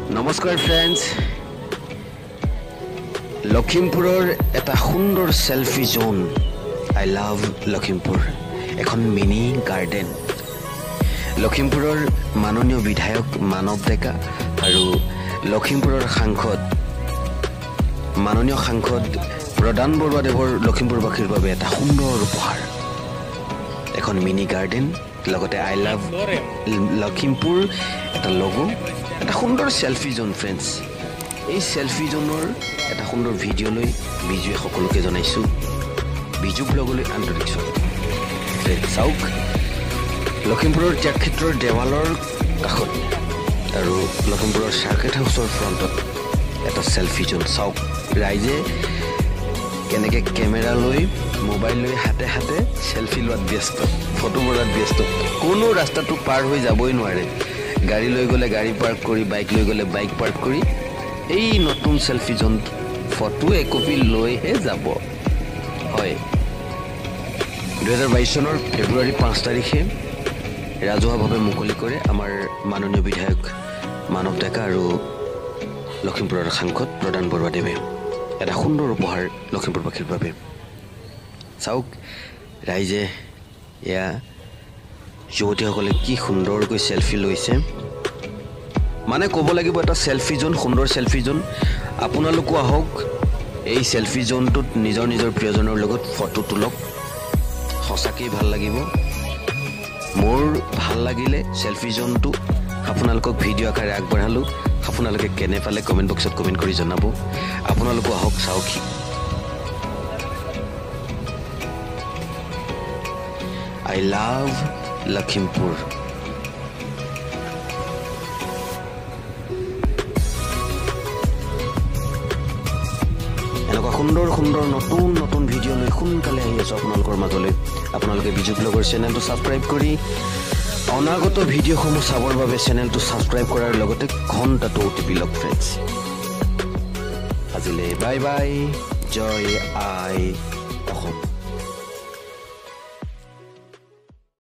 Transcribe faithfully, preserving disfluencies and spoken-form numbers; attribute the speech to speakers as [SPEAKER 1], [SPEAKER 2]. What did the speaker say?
[SPEAKER 1] নমস্কাৰ ফ্ৰেন্ডস লখিমপুৰৰ এটা সুন্দৰ selfie Jon I love Lakhimpur এখন মিনি গাৰ্ডেন লখিমপুৰৰ মাননীয় বিধায়ক মানৱ ডেকা আৰু লখিমপুৰৰ সাংসদ মাননীয় সাংসদ প্ৰদান বৰুৱাদেৱৰ লখিমপুৰবাসীৰ বাবে এটা সুন্দৰ উপহাৰ এখন মিনি গাৰ্ডেন লগতে আই লাভ লখিমপুৰ এটা লোগো এটা সুন্দৰ সেলফি জোন ফ্ৰেন্ডস এই সেলফি জোনৰ এটা সুন্দৰ ভিডিঅ' লৈ বিজুৱে সকলোকে জনাইছো বিজু ব্লগলৈ আন্তৰিক স্বাগত চাওক লখিমপুৰৰ ত্যাগ ক্ষেত্ৰৰ দেৱালৰ কাষত আৰু লখিমপুৰৰ চাৰ্কেট হাউচৰ ফ্ৰণ্টত এটা সেলফি জোন চাওক ৰাইজে কেনেকৈ কেমেৰা লৈ মোবাইল লৈ হাতে হাতে সেলফি লোৱাত ব্যস্ত ফটো মৰাত ব্যস্ত কোনো ৰাস্তাটো পাৰ হৈ যাবই নোৱাৰে গাড়ী লৈ গ'লে গাড়ী পাৰ্ক কৰি বাইক লৈ গ'লে বাইক পাৰ্ক কৰি এই নতুন সেলফি জোন ফটো একপি লৈহে যাব হয় দুহেজাৰ বাইছ চনৰ ফেব্ৰুৱাৰী পাঁচ তাৰিখে ৰাজহুৱাভাৱে মুকলি কৰে আমাৰ মাননীয় বিধায়ক মানৱ ডেকা আৰু লখিমপুৰৰ সাংসদ প্ৰদান বৰুৱাদেৱে এটা সুন্দৰ উপহাৰ লখিমপুৰবাসীৰ বাবে চাওক ৰাইজে এয়া যুৱতীসকলে কি সুন্দৰকৈ সেলফি লৈছে মানে ক'ব লাগিব এটা সেলফি জোন সুন্দৰ সেলফি জোন আপোনালোকো আহক এই সেলফি জোনটোত নিজৰ নিজৰ প্ৰিয়জনৰ লগত ফটো তোলক সঁচাকৈ ভাল লাগিব মোৰ ভাল লাগিলে সেলফি জোনটো আপোনালোকক ভিডিঅ' আকাৰে আগবঢ়ালোঁ আপোনালোকে কেনে পালে কমেণ্ট বক্সত কমেণ্ট কৰি জনাব আপোনালোকো আহক চাওক আই লাভ লখিমপুৰ এনেকুৱা সুন্দৰ সুন্দৰ নতুন নতুন ভিডিঅ' লৈ সোনকালে আহি আছোঁ আপোনালোকৰ মাজলৈ আপোনালোকে বিজু ব্লগৰ চেনেলটো ছাবস্ক্ৰাইব কৰি অনাগত ভিডিঅ'সমূহ চাবৰ বাবে চেনেলটো ছাবস্ক্ৰাইব কৰাৰ লগতে ঘণ্টাটো টিপি লওক ফ্ৰেণ্ডছ আজিলৈ বাই বাই জয় আই অসম